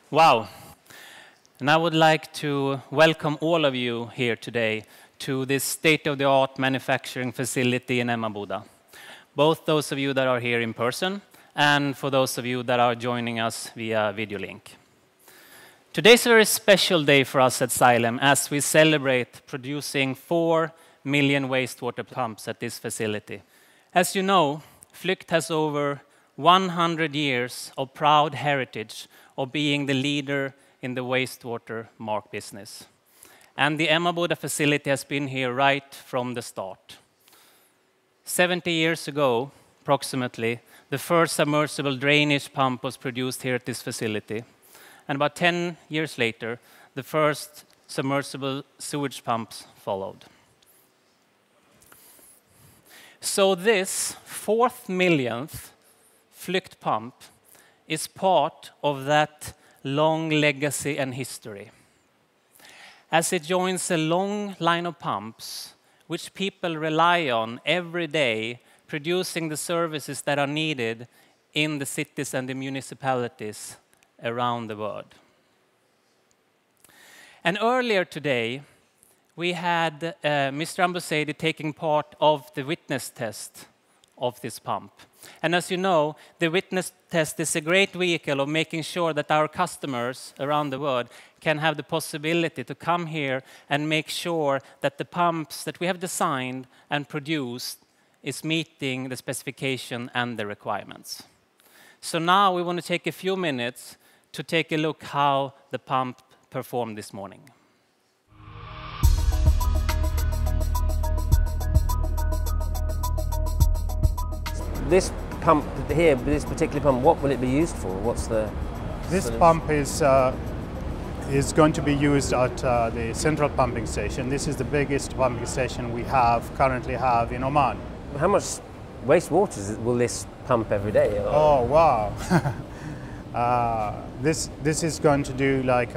Wow. And I would like to welcome all of you here today to this state-of-the-art manufacturing facility in Emmaboda. Both those of you that are here in person and for those of you that are joining us via video link. Today's a very special day for us at Xylem as we celebrate producing 4 million wastewater pumps at this facility. As you know, Flygt has over 100 years of proud heritage of being the leader in the wastewater mark business. And the Emmaboda facility has been here right from the start. 70 years ago, approximately, the first submersible drainage pump was produced here at this facility. And about 10 years later, the first submersible sewage pumps followed. So this 4th millionth Flygt pump is part of that long legacy and history, as it joins a long line of pumps which people rely on every day, producing the services that are needed in the cities and the municipalities around the world. And earlier today, we had Mr. Ambosady taking part of the witness test of this pump. And as you know, the witness test is a great vehicle of making sure that our customers around the world can have the possibility to come here and make sure that the pumps that we have designed and produced is meeting the specification and the requirements. So now we want to take a few minutes to take a look how the pump performed this morning. This pump here, this particular pump, what will it be used for? What's the... This pump is going to be used at the central pumping station. This is the biggest pumping station we currently have in Oman. How much wastewater will this pump every day? Oh, wow. This is going to do like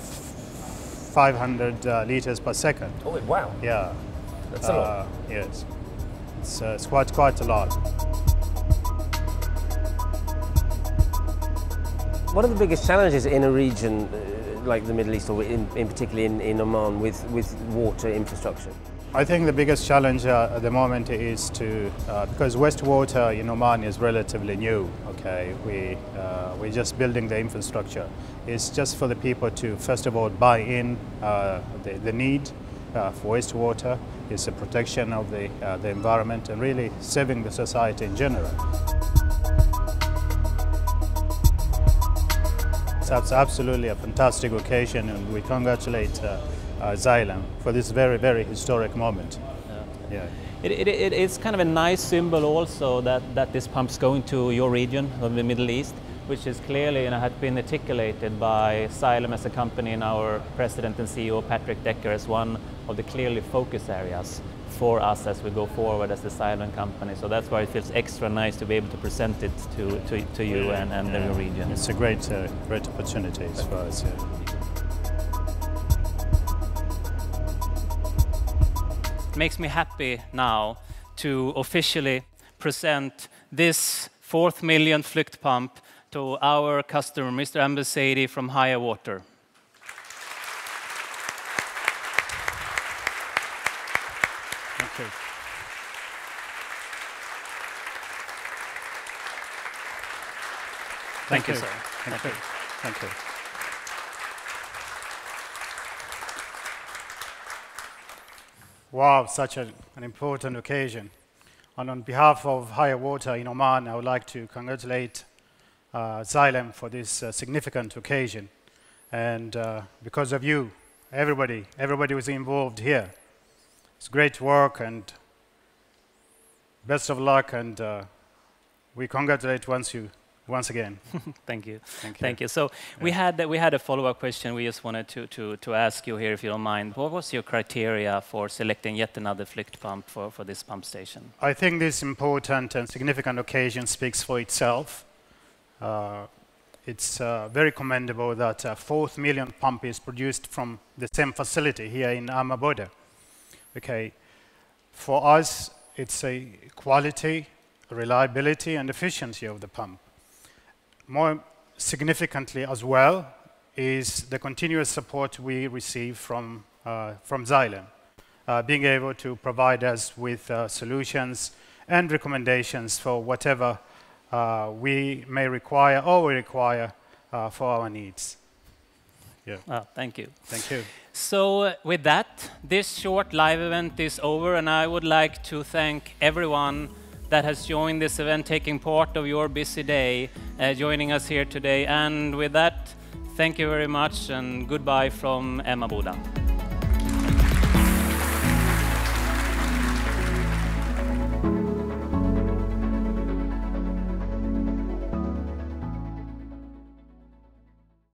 500 liters per second. Oh, wow. Yeah. That's a lot. Yes. It's quite a lot. What are the biggest challenges in a region like the Middle East, or in particularly in Oman, with water infrastructure? I think the biggest challenge at the moment is because wastewater in Oman is relatively new. Okay, we're just building the infrastructure. It's just for the people to first of all buy in the need for wastewater. It's a protection of the environment and really saving the society in general. It's absolutely a fantastic occasion, and we congratulate Xylem for this very, very historic moment. Yeah. It's kind of a nice symbol also that this pump's going to your region of the Middle East, which is clearly had been articulated by Xylem as a company and our President and CEO Patrick Decker as one of the clearly focus areas for us as we go forward as the Xylem company. So that's why it feels extra nice to be able to present it to you and the region. It's a great opportunity for us. Yeah. It makes me happy now to officially present this 4th millionth Flygt pump to our customer, Mr. Ambosady from Haya Water. Thank you. Thank you, sir. Thank you. Thank you. Wow, such an important occasion. And on behalf of Haya Water in Oman, I would like to congratulate Xylem for this significant occasion. And because of you, everybody was involved here. It's great work and best of luck, and we congratulate once again. Thank you. Thank you. Thank you. So yeah. we had a follow-up question we just wanted to ask you here, if you don't mind. What was your criteria for selecting yet another Flygt pump for this pump station? I think this important and significant occasion speaks for itself. It's very commendable that a 4th million pump is produced from the same facility here in Emmaboda. Okay, for us, it's a quality, reliability, and efficiency of the pump. More significantly as well, is the continuous support we receive from Xylem, being able to provide us with solutions and recommendations for whatever we may require or we require for our needs. Yeah. Thank you. Thank you. So with that, this short live event is over, and I would like to thank everyone that has joined this event, taking part of your busy day, joining us here today. And with that, thank you very much, and goodbye from Emmaboda.